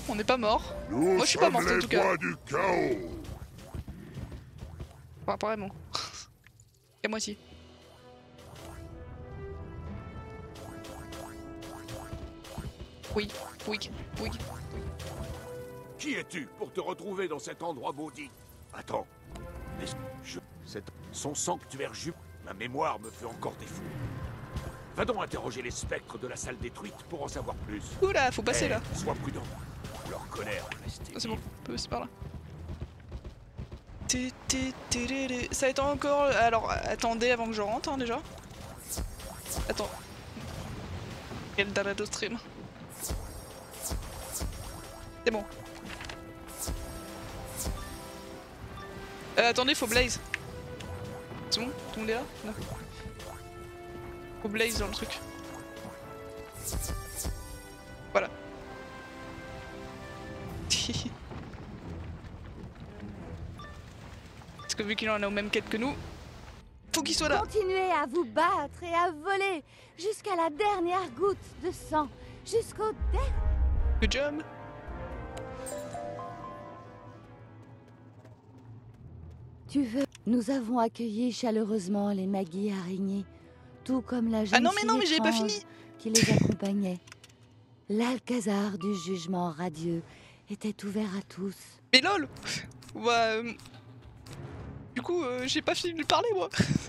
on n'est pas mort. Nous Moi je suis pas sommes morte en tout les cas. voix du chaos. Pas vraiment. À moitié. Oui, oui, oui. Qui es-tu pour te retrouver dans cet endroit maudit? Attends. Son sanctuaire jupe. Ma mémoire me fait encore défaut. Va donc interroger les spectres de la salle détruite pour en savoir plus. Oula, faut passer là. Sois prudent. Leur colère reste. Ah, c'est bon, on peut passer par là. Ça va être encore... Alors, attendez avant que je rentre, hein, déjà. Attends. Quel dalado stream. C'est bon. Attendez, faut Blaze. C'est bon? Tout le monde est là? Non. Faut Blaze dans le truc. Voilà. Parce que vu qu'il en a au même quête que nous, faut qu'il soit là. Continuez à vous battre et à voler jusqu'à la dernière goutte de sang, jusqu'au dernier. Good job. Tu veux? Nous avons accueilli chaleureusement les Maggie araignées, tout comme la jeune Ah non mais non, mais fille j'avais pas étrange fini. qui les accompagnait. L'Alcazar du jugement radieux était ouvert à tous. Mais lol. Bah, du coup, j'ai pas fini de lui parler moi.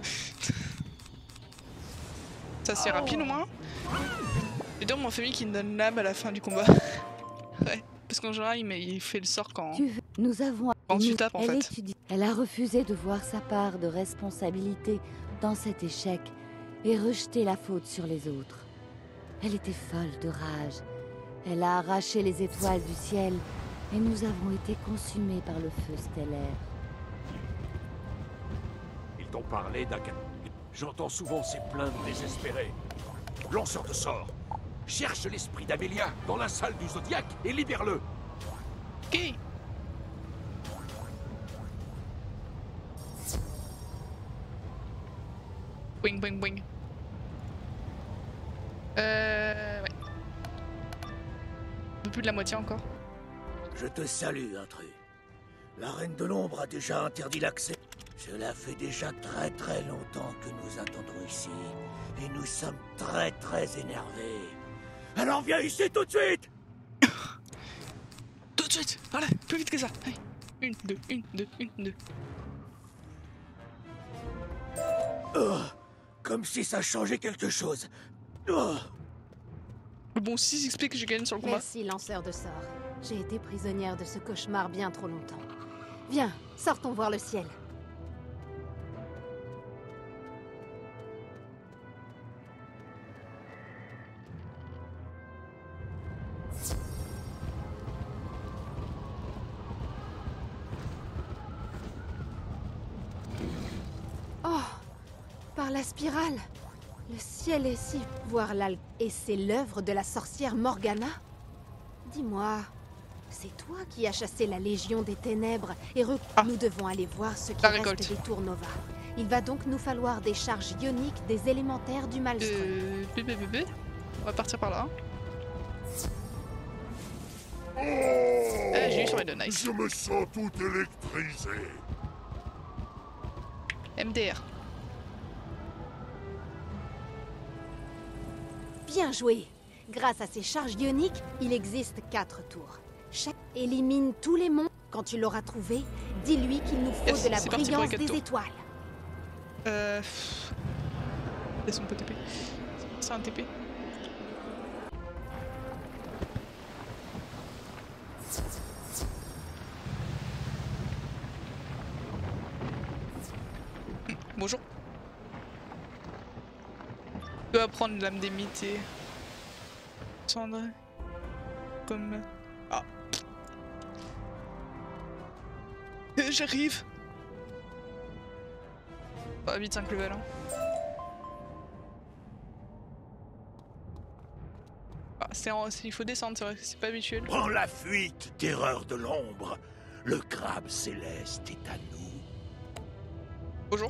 Ça c'est rapide au moins. Et donc mon famille qui me donne l'âme à la fin du combat. Ouais, parce qu'en général il fait le sort quand Nous avons tu tapes en elle fait. étudie. Elle a refusé de voir sa part de responsabilité dans cet échec et rejeté la faute sur les autres. Elle était folle de rage. Elle a arraché les étoiles du ciel et nous avons été consumés par le feu stellaire. Ils t'ont parlé d'un... J'entends souvent ces plaintes désespérées. Lanceur de sorts, cherche l'esprit d'Amélia dans la salle du Zodiaque et libère-le. Ok. Boing boing boing. Ouais. Un peu plus de la moitié encore. Je te salue, intrus. La Reine de l'Ombre a déjà interdit l'accès. Cela fait déjà très longtemps que nous attendons ici. Et nous sommes très énervés. Alors viens ici tout de suite! Tout de suite. Voilà, plus vite que ça. Allez. Une, deux. Oh, comme si ça changeait quelque chose. Oh. Le bon 6 XP que j'ai gagné sur le combat. Merci, lanceur de sorts. J'ai été prisonnière de ce cauchemar bien trop longtemps. Viens, sortons voir le ciel. Oh, par la spirale. Le ciel est si... Voir l'algue. Et c'est l'œuvre de la sorcière Morgana? Dis-moi, c'est toi qui as chassé la Légion des Ténèbres et Nous devons aller voir ce qui reste des Tours Nova. Il va donc nous falloir des charges ioniques des élémentaires du Maelstrom. On va partir par là. J'ai eu sur les deux, nice. Je me sens tout électrisé. MDR. Bien joué. Grâce à ces charges ioniques, il existe 4 tours. Chaque élimine tous les mondes. Quand tu l'auras trouvé, dis-lui qu'il nous faut de la brillance des étoiles. Laisse on peut TP. C'est un TP. Bonjour. Je peux apprendre l'âme des mythes et... Cendre. Comme... Ah. J'arrive. Pas vite 5 levels. Hein. Ah, il faut descendre, c'est vrai, c'est pas habituel. Prends la fuite, terreur de l'ombre. Le crabe céleste est à nous. Bonjour.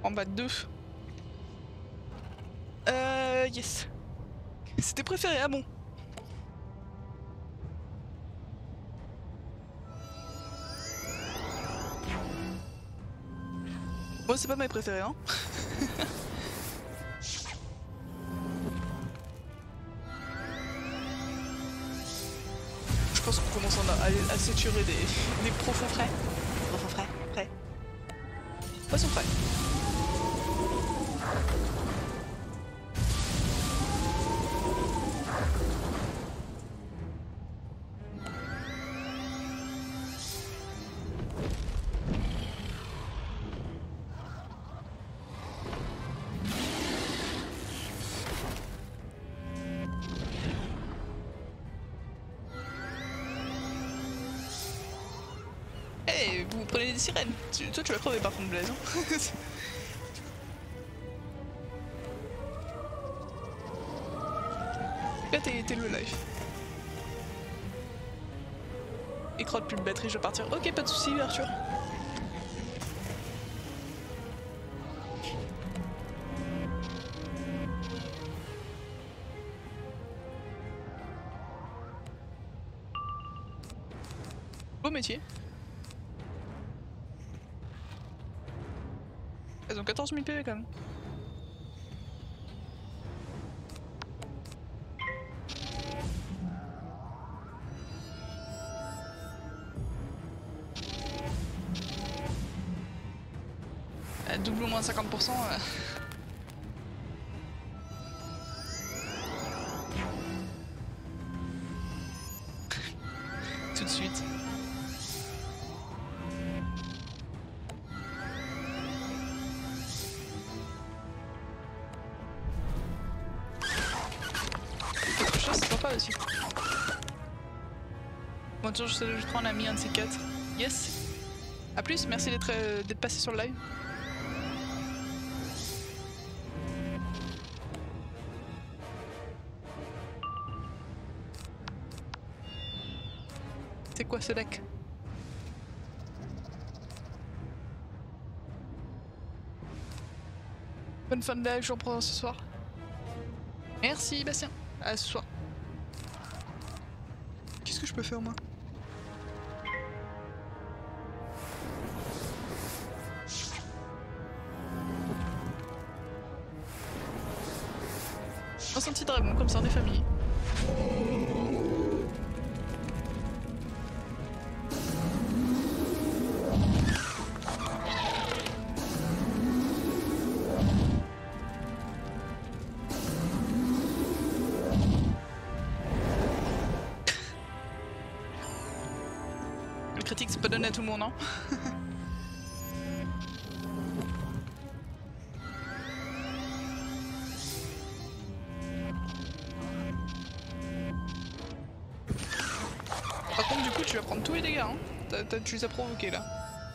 En bas de 2. Yes. C'était préféré, ah bon. Moi c'est pas mes préférés hein. Je pense qu'on commence à saturer des profonds frais. Profonds frais, frais. Poissons frais. Vous prenez des sirènes. Toi tu vas crever par contre Blaise. Hein. Là t'es le live. Écran de plus de batterie, je vais partir. Ok, pas de soucis Arthur. Beau métier. Elles ont 14 000 PV quand même. Double au moins 50%. Tout de suite. Aussi. Bon, toujours, je crois on a mis un de ces 4. Yes. A plus, merci d'être passé sur le live. C'est quoi ce deck? Bonne fin de live, je reprends ce soir. Merci Bastien. À ce soir. Qu'est-ce que je peux faire moi? Ressenti dragon, comme ça on est famille. Critique c'est pas donné à tout le monde hein. Par contre du coup tu vas prendre tous les dégâts hein. Tu les as provoqués là.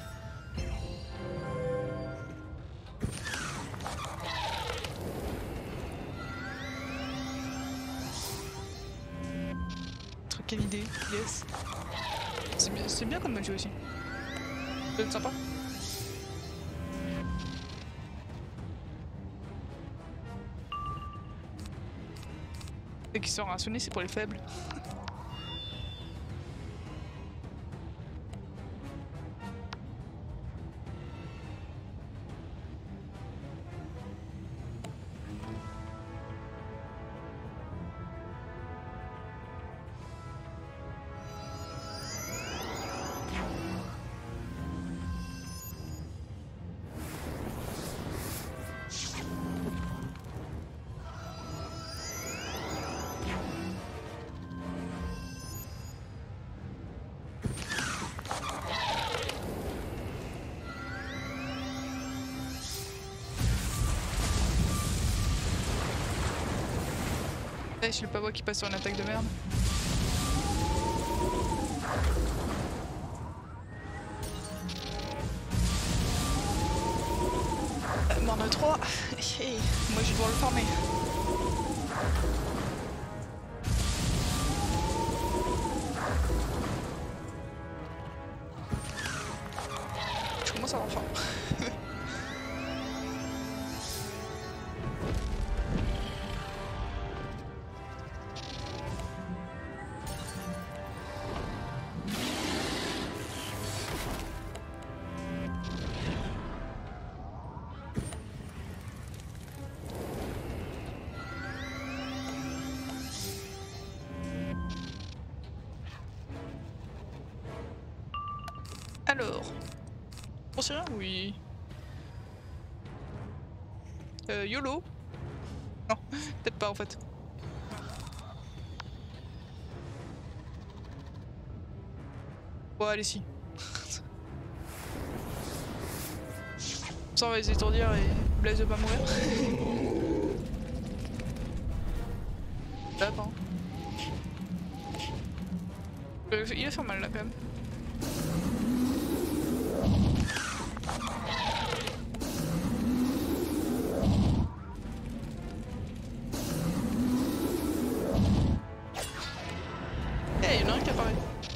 Quelle idée, yes. C'est bien comme jeu aussi. Ça va être sympa. Et qui sont rationnés, c'est pour les faibles. Je le pavois qui passe sur une attaque de merde. M'en a 3. Moi je vais devoir le farmer. Je commence à avoir faim. Alors. On sait rien? Oui. YOLO? Non, peut-être pas en fait. Bon, allez, si. Ça, on va les étourdir et Blaze de pas mourir. Là, pas. Il va faire mal là quand même. Eh, il y en a un qui apparaît.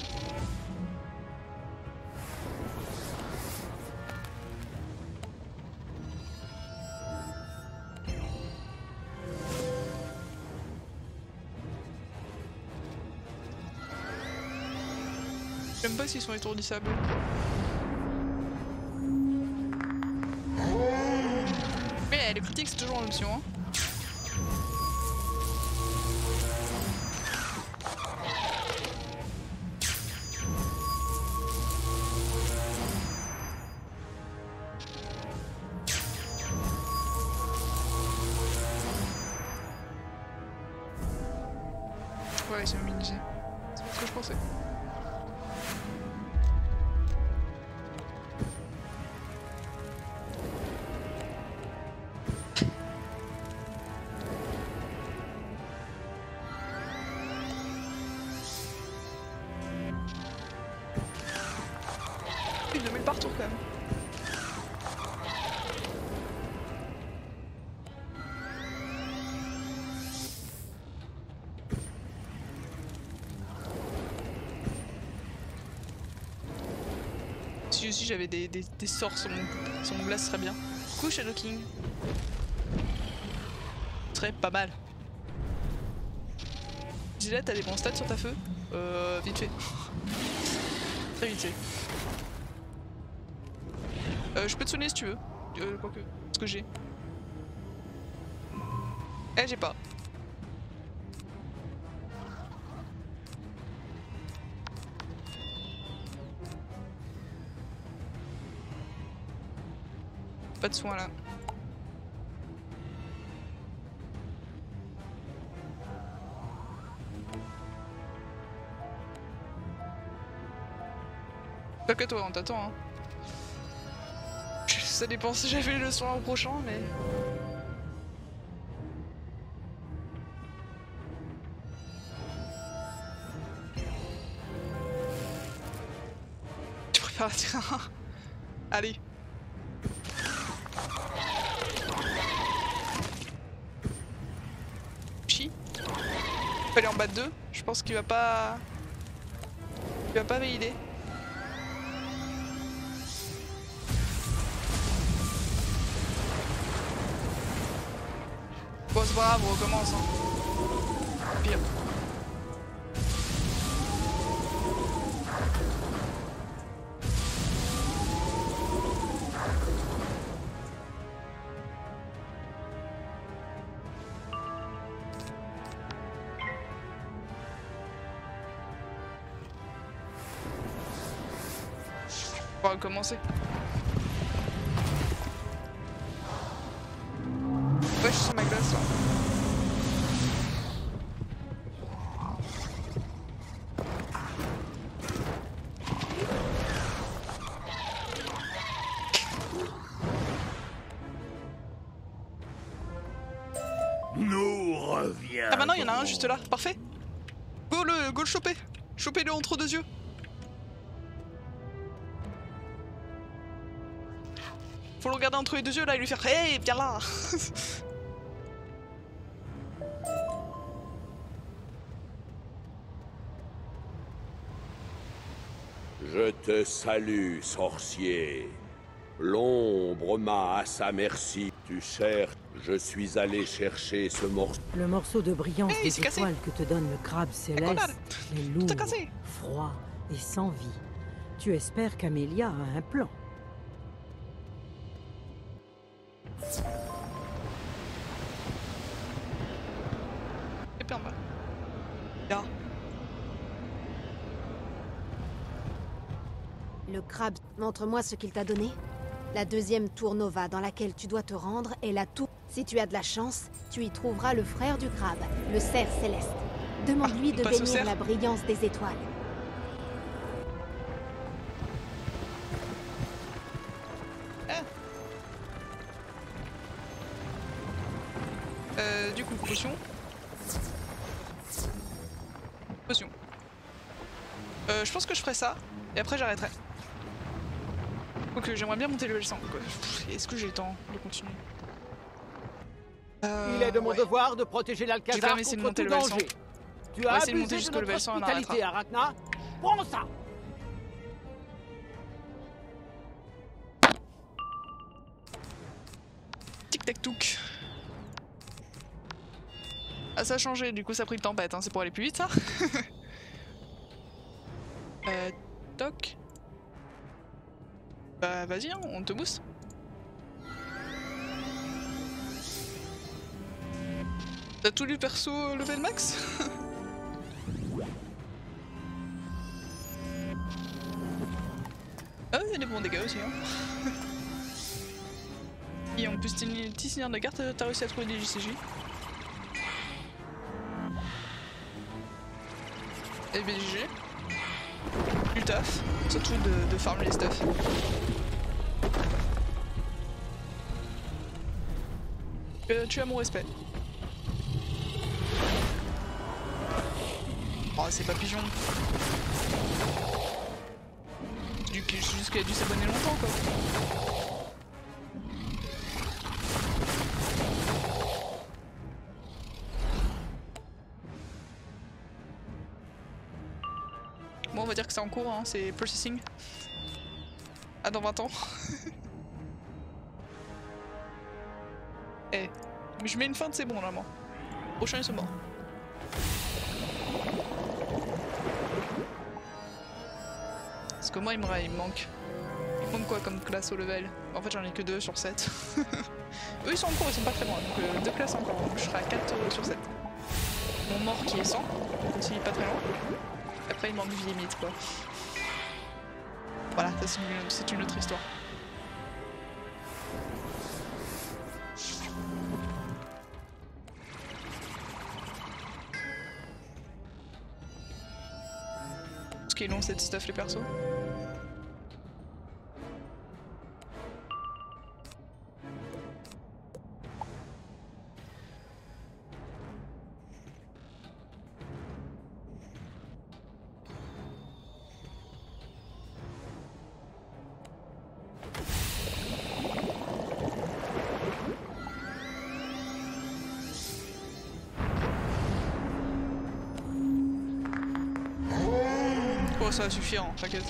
Je sais même pas s'ils sont étourdissables. Mais le critique c'est toujours en option. Hein. Ouais, c'est minimisé. C'est ce que je pensais. Plus de 2000 par tour quand même. Si aussi j'avais des sorts sur mon blast, ce serait bien. Coucou Shadow King. Ce serait pas mal. Gillette, t'as des bons stats sur ta feu? Vite fait. Très vite fait. Je peux te sonner si tu veux. Quoique, ce que j'ai. Eh, j'ai pas. Pas de soin là. Pas que toi, on t'attend. Hein. Ça dépend si j'avais le soin au prochain, mais. Tu préfères la tirer un. Allez. Chi. Il fallait en battre deux. Je pense qu'il va pas. Il va pas valider. Bon, c'est pas grave, on recommence. Hein. Pire. On va recommencer. Ouais, je suis sur ma glace là. Nous reviens. Ah, maintenant il y en a un juste là, parfait. Go le choper. Chopez-le entre deux yeux. Faut le regarder entre les deux yeux là et lui faire hey, viens là. Je te salue, sorcier. L'ombre m'a à sa merci. Tu cherches. Je suis allé chercher ce morceau. Le morceau de brillance Hey, des c'est cassé. étoiles que te donne le crabe céleste est lourd, Tout cassé. froid et sans vie. Tu espères qu'Amélia a un plan. Et puis en bas. Là. Le crabe, montre-moi ce qu'il t'a donné. La deuxième tour Nova dans laquelle tu dois te rendre est la tour. Si tu as de la chance, tu y trouveras le frère du crabe, le cerf céleste. Demande-lui de passe au bénir cerf. la brillance des étoiles. Du coup, potion. Potion. Je pense que je ferai ça, et après j'arrêterai. Ok, j'aimerais bien monter le level 100. Est-ce que j'ai le temps de continuer? Il est de mon ouais. devoir de protéger Je vais quand l'Alcazar même essayer de contre monter tout le level 100. danger. Tu On va as essayer de monter abusé de jusqu'au notre level 100 et on hospitalité, Arachna. Prends ça. Tic tac touc. Ah, ça a changé, du coup ça a pris le tempête, hein. C'est pour aller plus vite ça. Toc. Bah vas-y, hein, on te booste. T'as tous les persos level max? Ah oui, il y a des bons dégâts aussi, hein. Et en plus, petit seigneur de garde, t'as réussi à trouver des JCJ. Et BG. Du taf. Surtout de farmer les stuff. Tu as mon respect. Oh, c'est pas pigeon. C'est juste qu'elle a dû s'abonner longtemps, quoi. Bon, on va dire que c'est en cours, hein, c'est processing. Ah, dans 20 ans. Eh, mais je mets une feinte, c'est bon, normalement. Prochain, ils sont morts. Parce que moi, il me manque. Il me manque quoi comme classe au level? En fait, j'en ai que 2 sur 7. Eux, ils sont en cours, ils sont pas très loin. Donc 2 classes encore, donc je serai à 4 sur 7. Mon mort qui est 100, donc aussi pas très loin. Après, il manque vie et mythe, quoi. Voilà, ça c'est une autre histoire. Ce qui est long, c'est de stuff les persos. Oh, ça va suffire, hein, t'inquiète.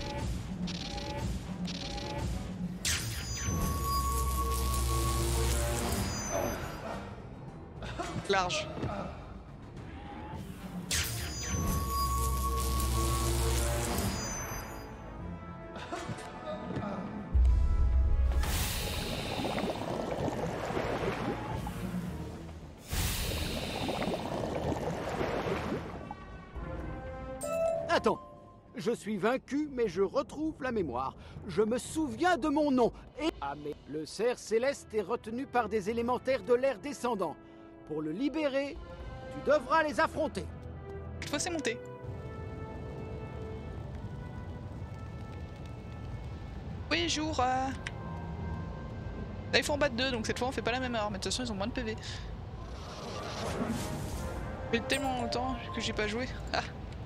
Large. Attends. Je suis vaincu, mais je retrouve la mémoire. Je me souviens de mon nom. Et ah, mais le cerf céleste est retenu par des élémentaires de l'ère descendant. Pour le libérer, tu devras les affronter. Cette fois, c'est monté. Oui, jour. Là, il faut en battre 2, donc cette fois, on fait pas la même heure. Mais de toute façon, ils ont moins de PV. Ça fait tellement longtemps que j'ai pas joué. Ah.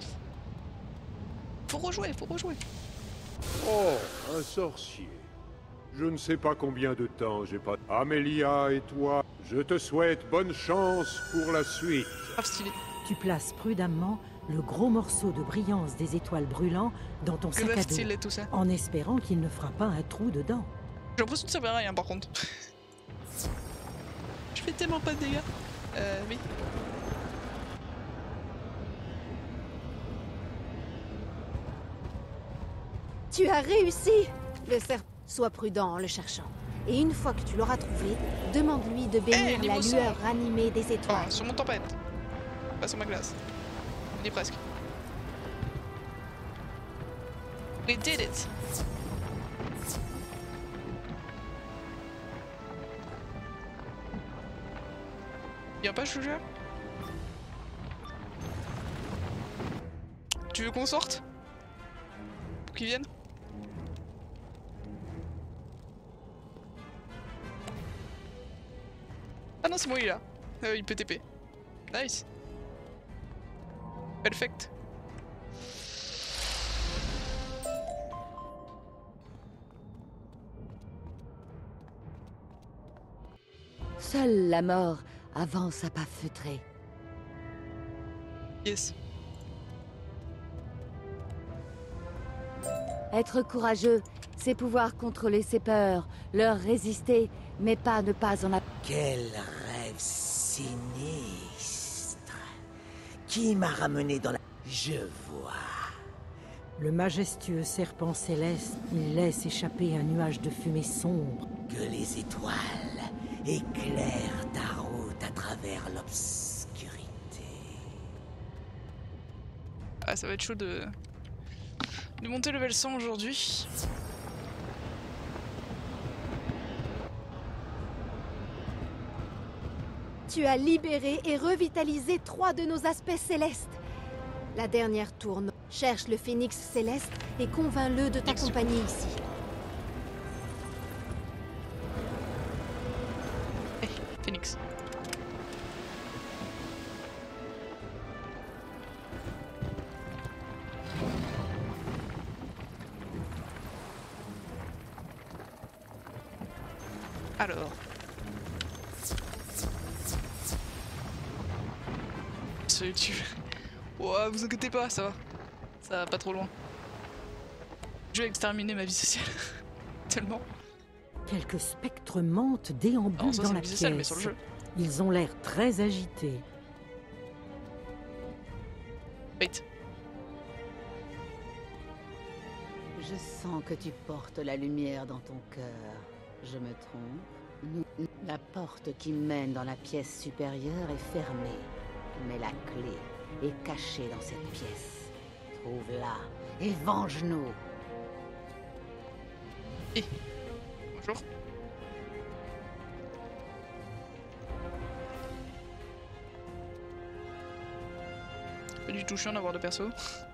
Faut rejouer, faut rejouer. Oh, un sorcier. Je ne sais pas combien de temps j'ai pas... Amélia et toi, je te souhaite bonne chance pour la suite. Grave stylé. Tu places prudemment le gros morceau de brillance des étoiles brûlantes dans ton sac Grave à dos, stylé tout ça. en espérant qu'il ne fera pas un trou dedans. J'ai l'impression que ça fait rien par contre. Je fais tellement pas de dégâts. Oui. Tu as réussi! Le cerf, sois prudent en le cherchant. Et une fois que tu l'auras trouvé, demande-lui de bénir niveau la 100. lueur ranimée des étoiles. Enfin, sur mon tempête. Pas sur ma glace. On y est presque. We did it! Viens pas, je te jure. Tu veux qu'on sorte? Pour qu'ils viennent? Ah non, c'est moi, il est là. Il peut TP. Nice. Perfect. Seule la mort avance à pas feutrés. Yes. Être courageux, c'est pouvoir contrôler ses peurs, leur résister, mais pas ne pas en avoir. Quel rêve sinistre. Qui m'a ramené dans la... Je vois. Le majestueux serpent céleste, il laisse échapper un nuage de fumée sombre. Que les étoiles éclairent ta route à travers l'obscurité. Ah, ça va être chaud de monter level 100 aujourd'hui. Tu as libéré et revitalisé 3 de nos aspects célestes. La dernière tourne. Cherche le phénix céleste et convainc-le de t'accompagner ici. Hey, phénix. Alors. Tu... Ouah, vous inquiétez pas, ça va. Ça va pas trop loin. Je vais exterminer ma vie sociale. Tellement. Quelques spectres mentent déambulent ça, dans c'est la vie sociale, mais pièce. sur le jeu. Ils ont l'air très agités. Wait. Je sens que tu portes la lumière dans ton cœur. Je me trompe? La porte qui mène dans la pièce supérieure est fermée, mais la clé est cachée dans cette pièce. Trouve-la et venge-nous. Et bonjour. Pas du tout chiant d'avoir de perso.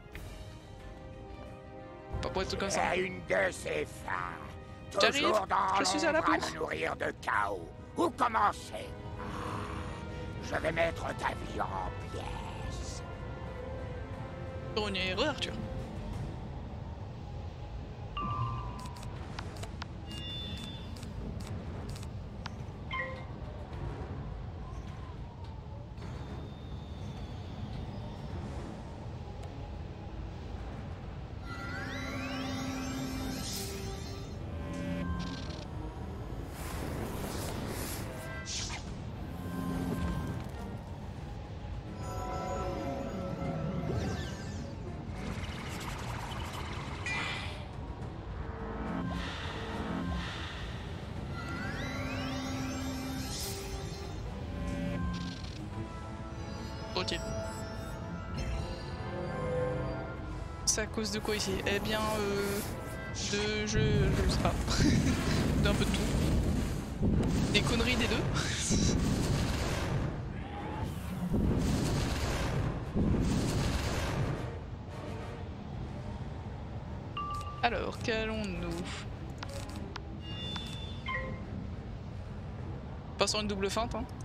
Pas pour être comme ça. Une de ces fins. J'arrive, Toujours dans je suis à la l'ombre bourre. me nourrir de chaos. Où commencer? Je vais mettre ta vie en pièces. Sur une erreur, Arthur. Ok. C'est à cause de quoi ici? Eh bien, je sais pas. D'un peu de tout. Des conneries des deux. Alors, qu'allons-nous? Passons une double feinte, hein.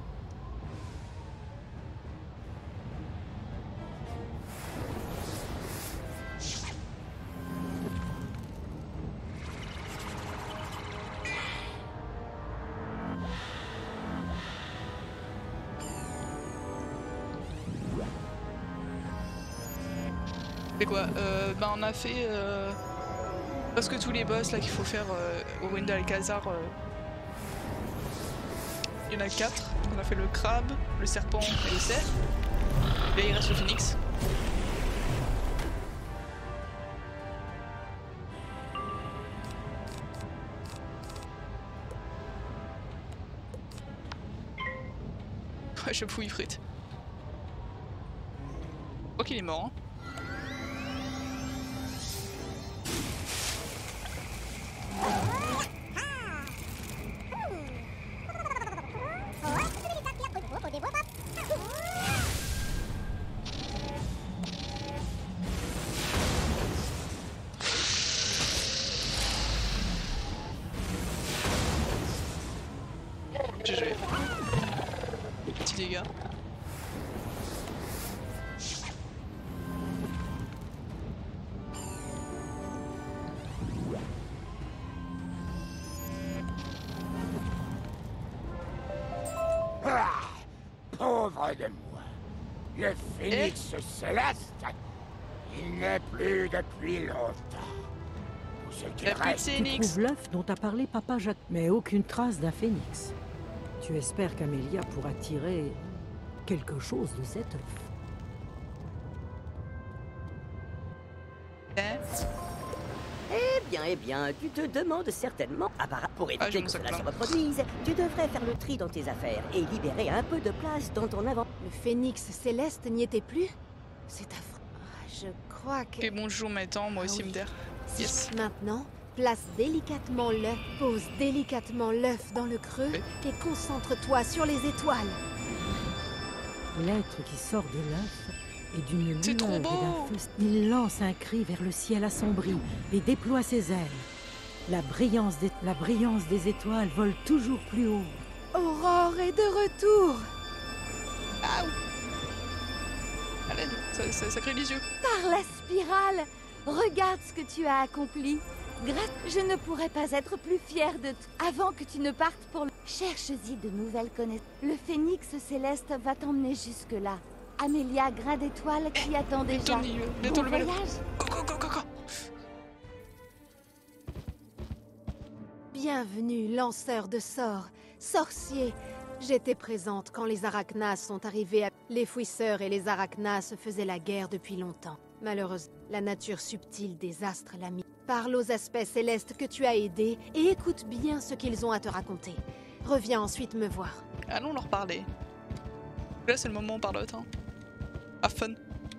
C'est quoi? Bah on a fait presque tous les boss là qu'il faut faire au ruine d'Alcazar. Il y en a 4. On a fait le crabe, le serpent et le cerf. Et là il reste le phénix. Ouais, je fouille frite. Je crois qu'il est mort, hein. près de moi. Le phénix céleste, il n'est plus depuis longtemps. Tout ce qui La plus de reste, Tu Phoenix. trouves l'œuf dont a parlé Papa Jacques, mais aucune trace d'un phénix. Tu espères qu'Amélia pourra tirer quelque chose de cet œuf. Eh bien, tu te demandes certainement... pour je éviter me que sens cela se plein. reproduise, tu devrais faire le tri dans tes affaires et libérer un peu de place dans ton inventaire. Le phénix céleste n'y était plus? C'est affreux. Ah, je crois que... Et bonjour maintenant, moi aussi Ah oui. me taire. Si Yes. Maintenant, place délicatement l'œuf, pose délicatement l'œuf dans le creux Oui. et concentre-toi sur les étoiles. L'être qui sort de l'œuf est d'une C'est trop lueur et beau. d'un feu. Il lance un cri vers le ciel assombri et déploie ses ailes. La brillance des étoiles vole toujours plus haut. Aurore est de retour. Allez, ça crée les yeux. Par la spirale, regarde ce que tu as accompli. Je ne pourrais pas être plus fière de toi avant que tu ne partes pour le... Cherche-y de nouvelles connaissances. Le phénix céleste va t'emmener jusque-là. Amélia, grain d'étoile qui attend déjà. Tony, Bon bientôt le vélo. voyage. Go. Bienvenue, lanceur de sorts, sorcier. J'étais présente quand les Arachnas sont arrivés à... Les fouisseurs et les Arachnas se faisaient la guerre depuis longtemps. Malheureusement, la nature subtile des astres l'a mis. Parle aux aspects célestes que tu as aidés et écoute bien ce qu'ils ont à te raconter. Reviens ensuite me voir. Allons leur parler. Là, c'est le moment où on parle hein. Have fun.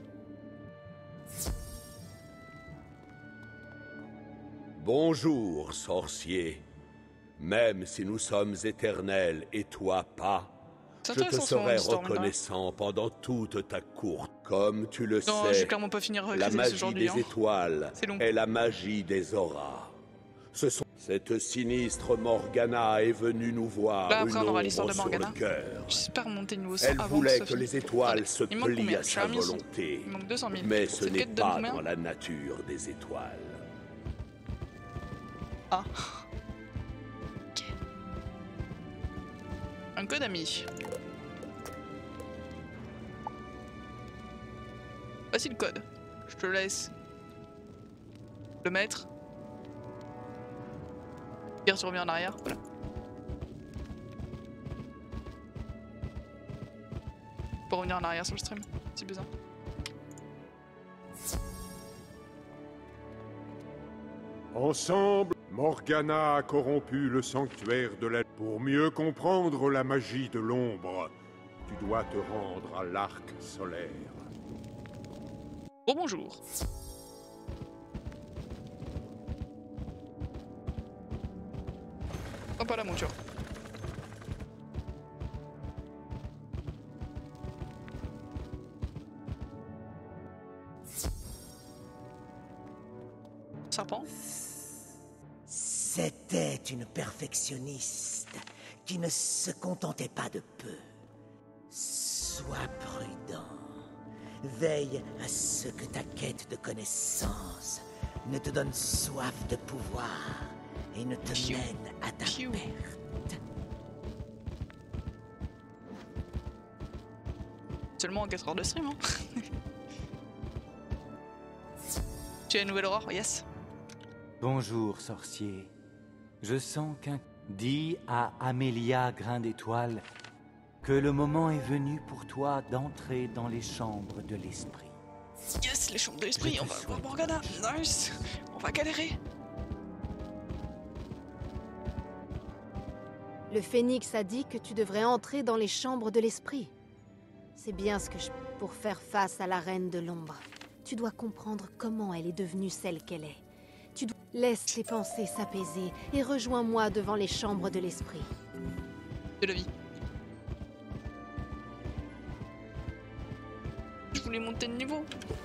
Bonjour, sorcier. Même si nous sommes éternels et toi pas, C'est je te intéressant, serai son histoire, reconnaissant pendant toute ta courte. Comme tu le Non, je sais, vais clairement pas finir la Crisis magie aujourd'hui. des Hein. étoiles C'est long. est la magie des auras. Cette sinistre Morgana est venue nous voir Là, après, une on aura ombre l'histoire de sur Morgana. le cœur. J'espère monter niveau 100 Elle avant voulait que que ça les finisse. étoiles se Il manque plient combien? à Je suis sa à 1100. volonté. Il manque 200 000. Mais ce Cette n'est quête donne pas combien? dans la nature des étoiles. Ah. Ok. Un code ami. Voici le code. Je te laisse le mettre. Hier, tu reviens en arrière. Voilà. Pour revenir en arrière sur le stream, si besoin. Ensemble, Morgana a corrompu le sanctuaire de la... Pour mieux comprendre la magie de l'ombre, tu dois te rendre à l'arc solaire. Oh bonjour. Hop la monture. Serpent. C'était une perfectionniste qui ne se contentait pas de peu. Sois prudent. Veille à ce que ta quête de connaissance ne te donne soif de pouvoir et ne te Piou. mène à ta Piou. perte. Seulement en 4 heures de stream, hein. Tu as une nouvelle aurore, yes. Bonjour, sorcier. Je sens qu'un... Dis à Amélia Grain d'Étoile que le moment est venu pour toi d'entrer dans les chambres de l'esprit. Yes, les chambres de l'esprit, Je on te va voir souhaite Morgana. Nice. On va galérer. Le phénix a dit que tu devrais entrer dans les chambres de l'esprit. C'est bien ce que je... Pour faire face à la reine de l'ombre, tu dois comprendre comment elle est devenue celle qu'elle est. Laisse tes pensées s'apaiser et rejoins-moi devant les chambres de l'esprit. De la vie. Je voulais monter de niveau.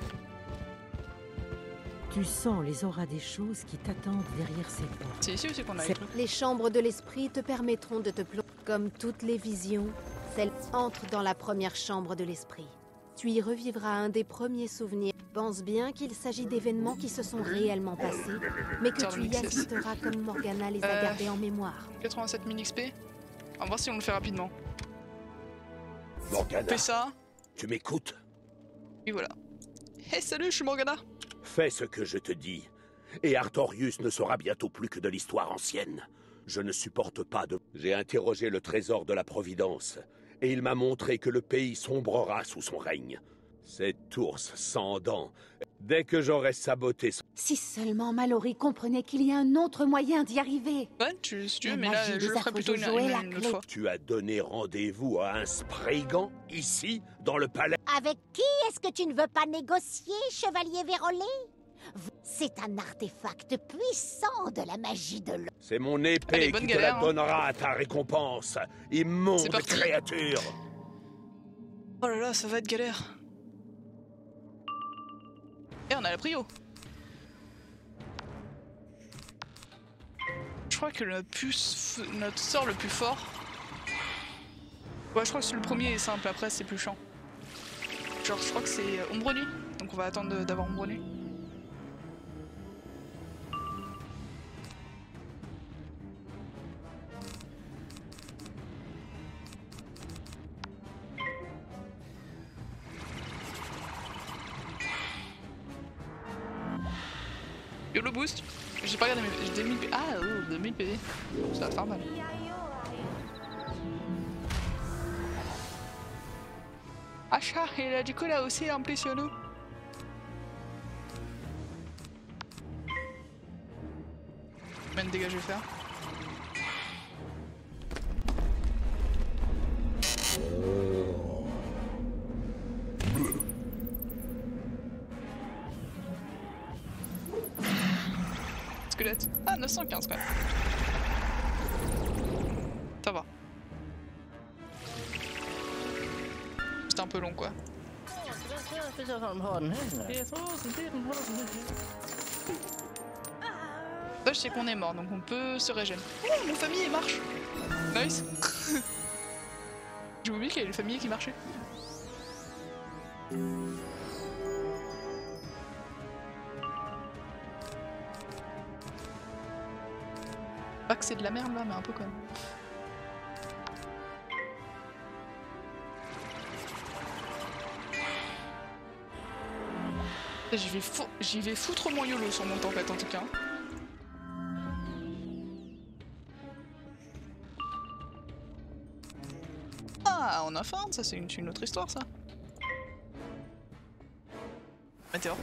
Tu sens les auras des choses qui t'attendent derrière ces portes. C'est ici aussi qu'on a C'est- écrit. Les chambres de l'esprit te permettront de te plonger. Comme toutes les visions, celle entre dans la première chambre de l'esprit. Tu y revivras un des premiers souvenirs. Pense bien qu'il s'agit d'événements qui se sont réellement passés, mais que tu y assisteras comme Morgana les a gardés en mémoire. 87 000 XP. On va voir si on le fait rapidement. Morgana, Fais ça. tu m'écoutes? Et voilà. Hey, salut, je suis Morgana. Fais ce que je te dis. Et Artorius ne sera bientôt plus que de l'histoire ancienne. Je ne supporte pas de... J'ai interrogé le trésor de la Providence, et il m'a montré que le pays sombrera sous son règne. Cette ours sans dents, dès que j'aurai saboté son... Si seulement Mallory comprenait qu'il y a un autre moyen d'y arriver. Ouais, si tu veux, La mais là, magie je des le ferai plutôt Afro-Jojo est la une autre clé. fois. Tu as donné rendez-vous à un Spriggan, ici, dans le palais? Avec qui est-ce que tu ne veux pas négocier, chevalier vérolé? C'est un artefact puissant de la magie de l'eau. C'est mon Allez, épée bonne qui te galère, la hein. donnera à ta récompense, immonde C'est parti. créature. Oh là là, ça va être galère. Et on a la prio. Je crois que notre sort le plus fort... Ouais, je crois que le premier est simple, après c'est plus chiant. Genre, je crois que c'est Ombre Nuit, donc on va attendre d'avoir Ombre Nuit. Yo le boost. J'ai pas regardé mes... J'ai 2000 PV. Ah, 2000 PV. Ça va faire mal. Achat, il a du coup là aussi en plus sur nous. Combien de dégâts je vais faire? Squelette. Ah, 915 quand même. Ça va. C'était un peu long quoi. Ça, je sais qu'on est mort, donc on peut se régénérer. Oh, mon famille marche. Nice. J'ai oublié qu'il y avait le famille qui marchait. Pas que c'est de la merde là, mais un peu quand même. J'y vais foutre mon YOLO sur mon tempête en tout cas. Ah, on a faim, ça c'est une autre histoire ça. Météor.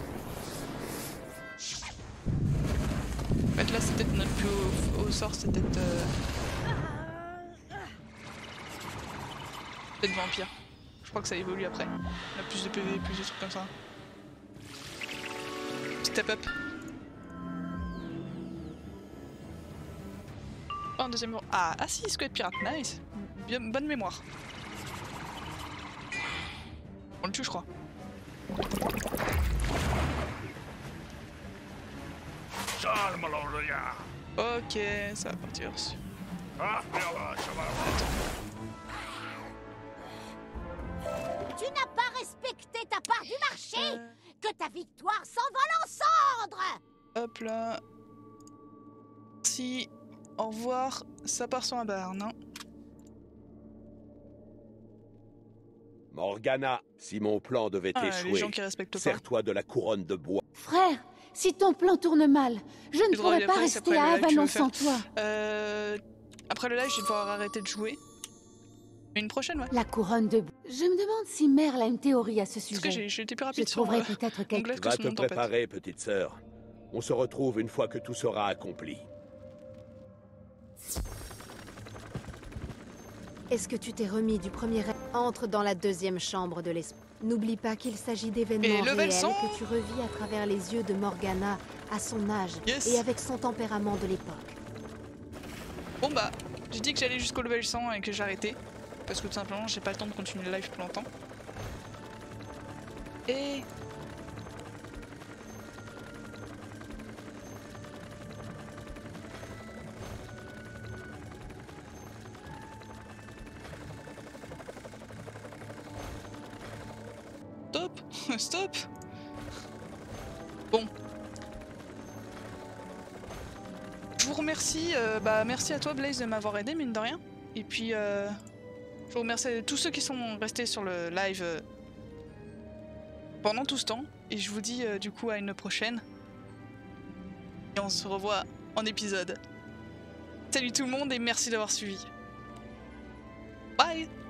En fait là c'est peut-être notre plus haut sort, c'est peut-être... Peut-être vampire. Je crois que ça évolue après. On a plus de PV, plus de trucs comme ça. Step up. Oh, un deuxième... Ah si, squelette pirate, nice. Bien, bonne mémoire. On le tue je crois. Ok, ça va partir. Tu n'as pas respecté ta part du marché. Que ta victoire s'envole en cendres. Hop là. Si. Au revoir. Ça part sur la barre, non? Morgana, si mon plan devait échouer, sers-toi de la couronne de bois. Frère, si ton plan tourne mal, je ne pourrai pas rester à Avalon sans toi. Après le live, je vais devoir arrêter de jouer. Une prochaine, ouais. La couronne de bois. Je me demande si Merle a une théorie à ce sujet. Parce que j'ai été plus rapide je trouverai peut-être quelque chose. Va te préparer, petite sœur. On se retrouve une fois que tout sera accompli. Est-ce que tu t'es remis du premier rêve? Entre dans la deuxième chambre de l'esprit. N'oublie pas qu'il s'agit d'événements réels que tu revis à travers les yeux de Morgana à son âge et avec son tempérament de l'époque. Bon bah, j'ai dit que j'allais jusqu'au level 100 et que j'arrêtais. Parce que tout simplement, j'ai pas le temps de continuer le live plus longtemps. Et... Stop. Stop. Bon. Je vous remercie, merci à toi Blaze de m'avoir aidé, mine de rien. Et puis, Je vous remercie tous ceux qui sont restés sur le live pendant tout ce temps. Et je vous dis du coup à une prochaine. Et on se revoit en épisode. Salut tout le monde et merci d'avoir suivi. Bye!